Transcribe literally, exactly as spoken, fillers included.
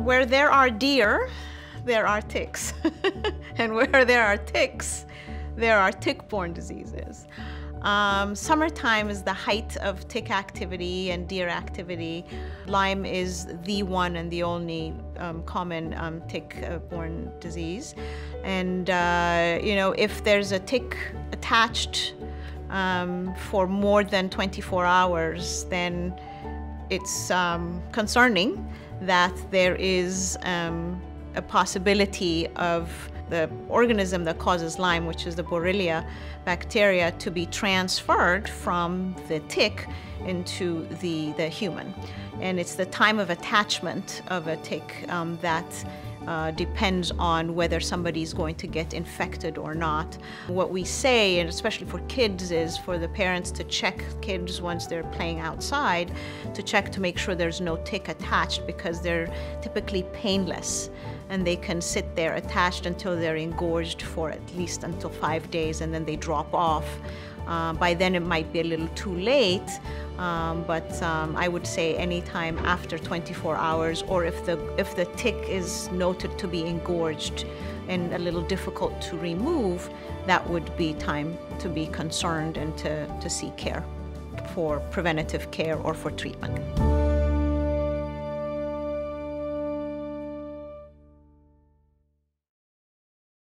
Where there are deer, there are ticks. And where there are ticks, there are tick-borne diseases. Um, summertime is the height of tick activity and deer activity. Lyme is the one and the only um, common um, tick-borne disease. And, uh, you know, if there's a tick attached um, for more than twenty-four hours, then it's um, concerning that there is um, a possibility of the organism that causes Lyme, which is the Borrelia bacteria, to be transferred from the tick into the, the human. And it's the time of attachment of a tick um, that uh, depends on whether somebody's going to get infected or not. What we say, and especially for kids, is for the parents to check kids once they're playing outside, to check to make sure there's no tick attached, because they're typically painless. And they can sit there attached until they're engorged for at least until five days, and then they drop off. Uh, by then it might be a little too late, um, but um, I would say anytime after twenty-four hours, or if the, if the tick is noted to be engorged and a little difficult to remove, that would be time to be concerned and to, to seek care for preventative care or for treatment.